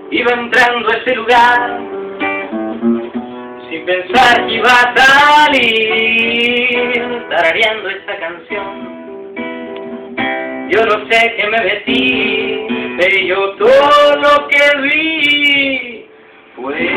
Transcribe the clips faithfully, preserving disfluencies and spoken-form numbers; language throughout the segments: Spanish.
Iba entrando a ese lugar sin pensar que iba a salir tarareando esta canción. Yo no sé qué me metí, pero yo todo lo que vi fue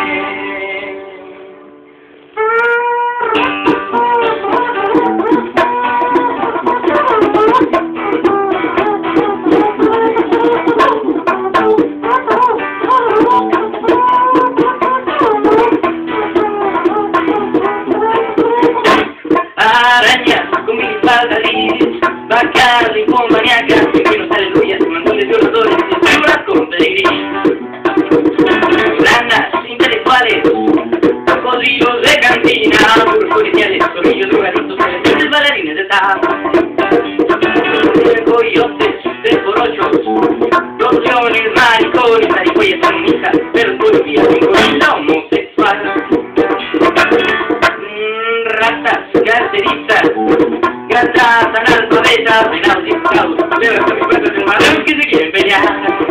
arañas con mi espalda gris, Bacardi con maníacas, pingüinos aleluyas, mandones violadores, figuras con peregrí, ranas intelectuales, cocodrilos de cantina, puros policiales, zorrillos, drogadictos, adolescentes, bailarines de tap, coyotes, desporochos, los leones, maricones, aricoyas, feministas, perros, policías, un gorila homosexual, ratas, carteristas, gatas, analfabetas, venados y esclavos, perros con cuentas en marrón que se quieren pelear.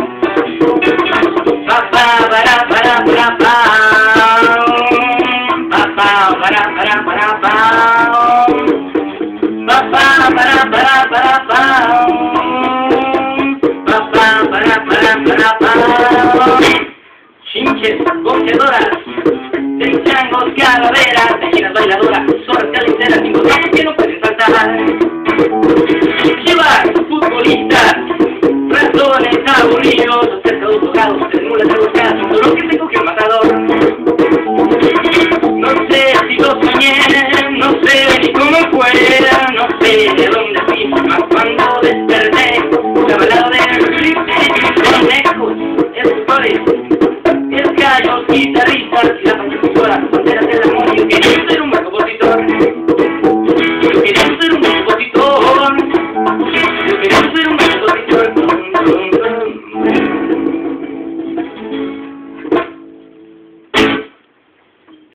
Papá, para, para, para, pa. Papá, para, para, para, pa. Papá, para, para, para, pa. Papá, para, para, para, pa. Chinches, cogedoras, changos, calaveras, gallinas bailadoras, zorras caliceras, cinco tramos que no pueden faltar. Chivas, futbolistas, ratones aburridos,